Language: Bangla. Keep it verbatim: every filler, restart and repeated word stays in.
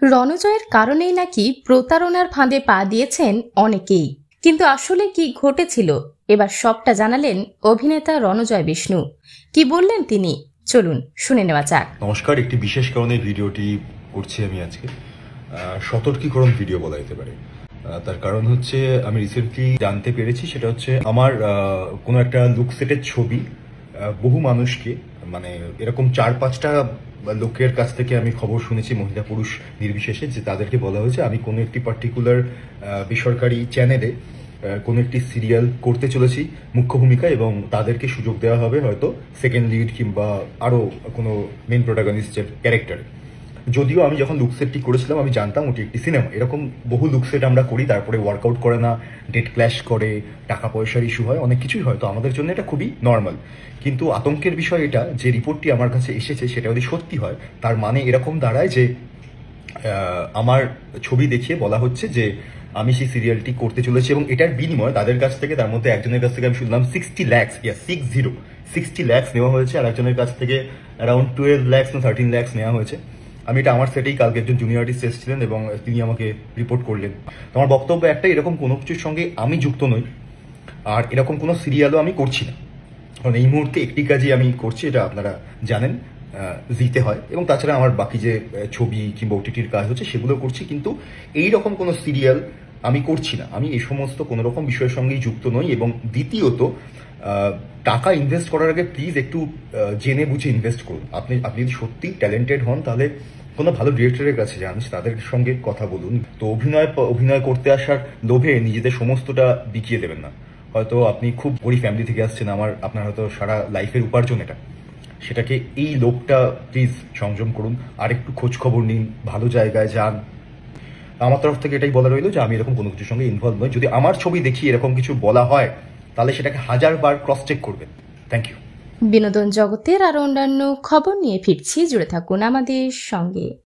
রণজয়ের কারণেই নাকি প্রতারণার ফাঁদে পা দিয়েছেন অনেকেই। কিন্তু আসলে কি ঘটেছিল এবার সবটা জানালেন অভিনেতা রণজয় বিষ্ণু। কি বললেন তিনি, চলুন শুনে নেওয়া যাক। নমস্কার, একটি বিশেষ কারণে ভিডিওটি করছি আমি আজকে। সতর্কীকরণ ভিডিও বলা যেতে পারে। তার কারণ হচ্ছে আমি রিসেন্টলি জানতে পেরেছি, সেটা হচ্ছে আমার কোনো একটা লুক সেটের ছবি বহু মানুষকে, মানে এরকম চার পাঁচটা লোকের কাছ থেকে আমি খবর শুনেছি, মহিলা পুরুষ নির্বিশেষে, যে তাদেরকে বলা হয়েছে আমি কোনো একটি পার্টিকুলার বেসরকারি চ্যানেলে কোনো একটি সিরিয়াল করতে চলেছি মুখ্য ভূমিকা, এবং তাদেরকে সুযোগ দেওয়া হবে হয়তো সেকেন্ড লিড কিংবা আরও কোনো মেন প্রোটাগনিস্টের ক্যারেক্টারে। যদিও আমি যখন লুকসেটটি করেছিলাম আমি জানতাম ওটি একটি সিনেমা। এরকম বহু লুকসেট আমরা করি, তারপরে ওয়ার্কআউট করে না, ডেট ক্ল্যাশ করে, টাকা পয়সার ইস্যু হয়, অনেক কিছুই হয়। তো আমাদের জন্য এটা খুবই নর্মাল। কিন্তু আতঙ্কের বিষয় এটা যে রিপোর্টটি আমার কাছে এসেছে সেটা যদি সত্যি হয়, তার মানে এরকম দাঁড়ায় যে আমার ছবি দেখিয়ে বলা হচ্ছে যে আমি সেই সিরিয়ালটি করতে চলেছি, এবং এটার বিনিময়ে তাদের কাছ থেকে, তার মধ্যে একজনের কাছ থেকে আমি শুনলাম সিক্সটি ল্যাক্স ইয়া সিক্স জিরো সিক্সটি ল্যাক্স নেওয়া হয়েছে, আর একজনের কাছ থেকে অ্যারাউন্ড টুয়েলভ ল্যাক্স না থার্টিন ল্যাক্স নেওয়া হয়েছে। আমি এটা আমার সেটেই, কালকে একজন জুনিয়র আর্টিস্ট এসেছিলেন এবং তিনি আমাকে রিপোর্ট করলেন। আমার বক্তব্য একটা, এরকম কোনো কিছুর সঙ্গে আমি যুক্ত নই, আর এরকম কোনো সিরিয়ালও আমি করছি না। কারণ এই মুহূর্তে একটি কাজই আমি করছি, এটা আপনারা জানেন, জিতে হয়, এবং তাছাড়া আমার বাকি যে ছবি কিংবা ওটিটির কাজ হচ্ছে সেগুলো করছি। কিন্তু এই রকম কোনো সিরিয়াল আমি করছি না। আমি এই সমস্ত কোনো রকম বিষয়ের সঙ্গেই যুক্ত নই। এবং দ্বিতীয়ত, টাকা ইনভেস্ট করার আগে প্লিজ একটু জেনে বুঝে ইনভেস্ট করুন। আপনি আপনি যদি সত্যি ট্যালেন্টেড হন তাহলে কোনো ভালো ডিরেক্টরের কাছে যান, তাদের সঙ্গে কথা বলুন। তো অভিনয় অভিনয় করতে আসার লোভে নিজেদের সমস্তটা বিকিয়ে দেবেন না। হয়তো আপনি খুব গরিব ফ্যামিলি থেকে আসছেন, আমার আপনার হয়তো সারা লাইফের উপার্জন এটা, সেটাকে এই লোকটা প্লিজ সংযম করুন, আর একটু খোঁজ খবর নিন, ভালো জায়গায় যান। আমার তরফ থেকে এটাই বলা রইল যে আমি এরকম কোনো কিছুর সঙ্গে ইনভলভ নই। যদি আমার ছবি দেখি এরকম কিছু বলা হয় তাহলে সেটাকে হাজার বার ক্রস চেক করবেন। Thank you. বিনোদন জগতের আরো অন্যান্য খবর নিয়ে ফিরছি, জুড়ে থাকুন আমাদের সঙ্গে।